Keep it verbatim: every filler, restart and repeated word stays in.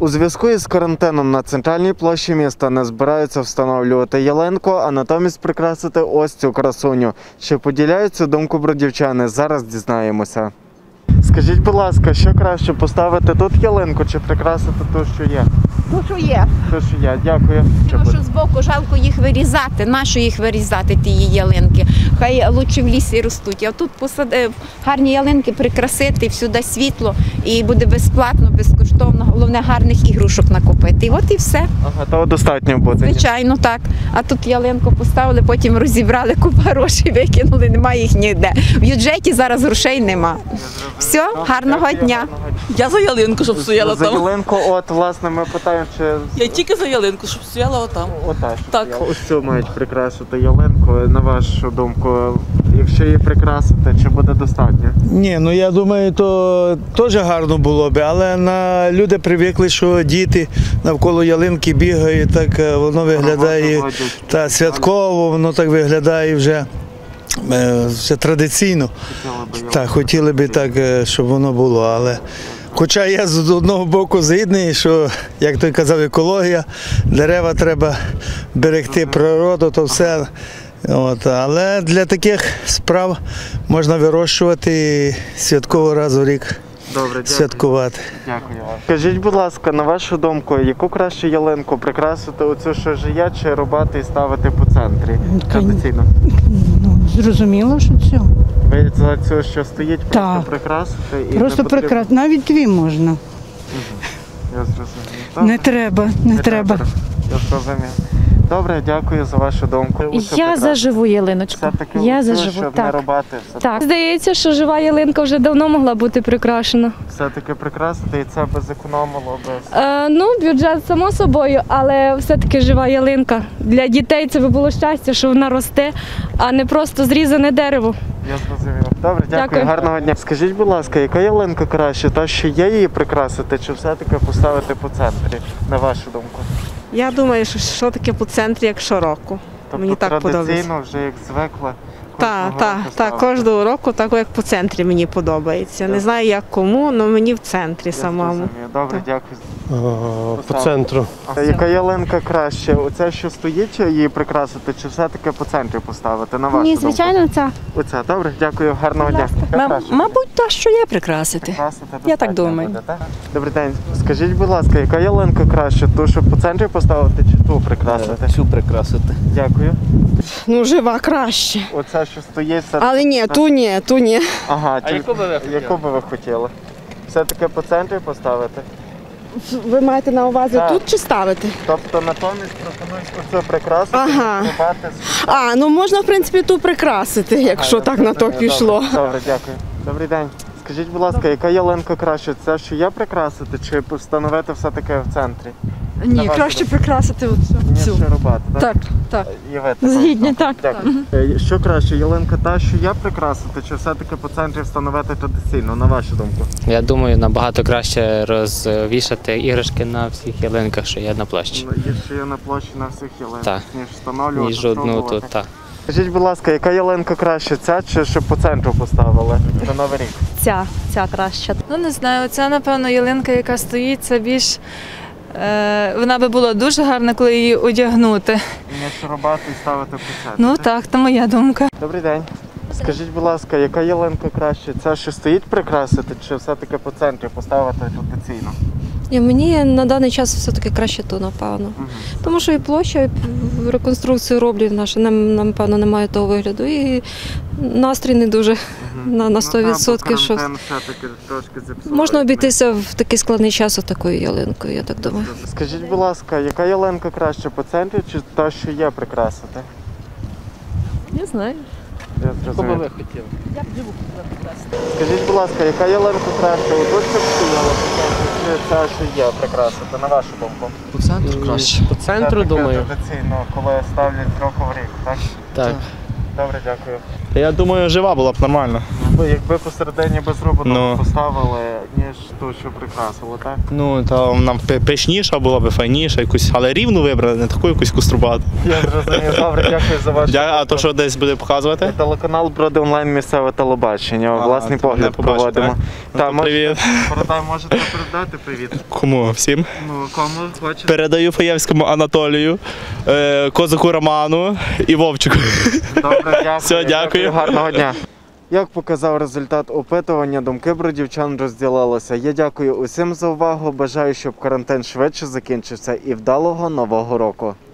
У зв'язку із карантином на центральній площі міста не збираються встановлювати ялинку, а натомість прикрасити ось цю красуню. Чи поділяють цю думку бродівчани? Зараз дізнаємося. Скажіть, будь ласка, що краще, поставити тут ялинку чи прикрасити ту, що є? Ну, що є. Ту, що є. Дякую. Тому що збоку жалко їх вирізати. Нащо їх вирізати, ті ялинки? Хай краще в лісі ростуть. А тут посади, гарні ялинки прикрасити, всюди світло, і буде безплатно, безкоштовно. Головне, гарних ігрушок накупити. І от і все. Ага, того достатньо буде. Звичайно, так. А тут ялинку поставили, потім розібрали, купа грошей викинули, немає їх ніде. В бюджеті зараз грошей нема. Все, гарного дня. Я за ялинку, щоб стояла За там. ялинку, от, власне, ми питаємо, чи... Я тільки за ялинку, щоб стояла отам. Ота, щоб Так. стояла. Ось цю мають прикрасити ялинку. На вашу думку, якщо її прикрасити, чи буде достатньо? Ні, ну я думаю, то теж гарно було б, але на люди привикли, що діти навколо ялинки бігають, так е, воно виглядає Ходять. та святково, воно так виглядає вже, е, вже традиційно. Хотіли би Так, хотіли б так, е, щоб воно було, але хоча я з одного боку згідний, що, як той казав, екологія, дерева треба берегти, природу, то все. От, але для таких справ можна вирощувати і святково раз у рік Добре, дякую. святкувати. Дякую вам. Скажіть, будь ласка, на вашу думку, яку краще ялинку прикрасити оцю, що ж є, чи рубати і ставити по центрі? Традиційно. Ну, зрозуміло, що це. Ви за цю, що стоїть, просто Так. прикрасити і Просто не потрібно- прекрасно. Навіть дві можна. Я зрозумів. Не треба, не треба. Я зрозумів. Добре, дякую за вашу думку. Оцю Я за прикрасити. живу ялиночку. Все-таки Я оцю, за живу, щоб не так. рубати. все- Так. Здається, що жива ялинка вже давно могла бути прикрашена. Все-таки прикрасити, і це би зекономило би. Е, ну, бюджет само собою, але все-таки жива ялинка. Для дітей це би було щастя, що вона росте, а не просто зрізане дерево. Я зрозумів. Добре, дякую. Дякую. Гарного дня. Скажіть, будь ласка, яка ялинка краще? Та, що є її прикрасити, чи все-таки поставити по центрі, на вашу думку? Я думаю, що що таке по центрі, як щороку. Тобто Мені так подобається. традиційно, вже як звикла. Так, кожного так, року так, ставити. кожного року, так як по центрі мені подобається. Не знаю як кому, але мені в центрі Я самому. зрозумів. Добре, Так. дякую. По центру. А яка ялинка краще? Оце, що стоїть, чи її прикрасити, чи все-таки по центрі поставити, на вашу Ні, думку? звичайно, це. Оце, добре, дякую, гарного дня. Яка краще? Мабуть, та, що є прикрасити. Прикрасити Я так достатньо думаю. буде, так? Добрий день. Скажіть, будь ласка, яка ялинка краще? Ту, щоб по центрі поставити, чи ту прикрасити? Цю прикрасити. Дякую. Ну, жива краще. Оце, що стоїть, все. Але ні, ту ні, ту ні. Ага, А чи- яку би ви хотіли? яку би ви хотіли? Все-таки по центрі поставити? Ви маєте на увазі Так. тут чи ставити? Тобто натомість пропонують оцю прикрасити, Ага. рубати з- А, ну можна, в принципі, ту прикрасити, якщо Ага, так я на то зрозумів. пішло. Добре, добре, дякую. Добрий день. Скажіть, будь ласка, яка ялинка краще? Це, що є прикрасити, чи встановити все-таки в центрі? На Ні, вашу краще думку? прикрасити Ніж цю. ще рубати, так? Так, так. І ви також, Згідні, так. Дякую. Е, Що краще, ялинка та, що є прикрасити, чи все-таки по центрі встановити традиційно, на вашу думку? Я думаю, набагато краще розвішати іграшки на всіх ялинках, що є на площі, Ну, Є, що є на площі на всіх ялинках, Так. ніж встановлювати, ніж одну пробувати. тут. Так. Скажіть, будь ласка, яка ялинка краще, ця чи щоб по центру поставили на Новий рік? Ця, ця краща. Ну не знаю, це напевно ялинка, яка стоїть, це більш. Е, вона би була дуже гарна, коли її одягнути. Ніж рубати і ставити по центру. Ну так, то моя думка. Добрий день. Скажіть, будь ласка, яка ялинка краще? Ця, що стоїть прикрасити, чи все-таки по центрі поставити традиційно? І мені на даний час все-таки краще то, напевно. Угу. Тому що і площа, і реконструкцію роблять наші, нам, напевно, немає того вигляду. І настрій не дуже на, на сто відсотків. Що все-таки трошки зіпсували. можна обійтися в такий складний час такою ялинкою, я так думаю. Скажіть, будь ласка, яка ялинка краще по центрі, чи та, що є прикрасити? Не знаю. Я Яку би зрозумів. ви хотіли? Скажіть, будь ласка, яка ялинка краще? Отут щоб стояла по центрі, чи ця, що є прикрасити, на вашу думку? По центру краще. По центру, Все-таки думаю. традиційно, коли ставлять року в рік, так? Так. Добре, дякую. Я думаю, жива була б нормально. Бо якби посередині безробітного Ну. поставили, ніж ту, що прикрасили, так? Ну, то нам пи- пишніша була б, файніша якусь, але рівну вибрали, не таку якусь кострубату. Я зрозумів. Добре, дякую за вашу. Я, а то що десь буде показувати? Телеканал Броди онлайн місцеве телебачення. Ага, Власний то мене погляд побачите, проводимо. так? Ну, Та, то можете, привіт. передай, можете передати привіт. Кому? Всім? Ну, кому хочете? Передаю Фаєвському Анатолію, е, Козаку Роману і Вовчику. Добре, дякую. Все, дякую. Гарного дня. Як показав результат опитування, думки бродівчан розділилися. Я дякую усім за увагу. Бажаю, щоб карантин швидше закінчився і вдалого нового року.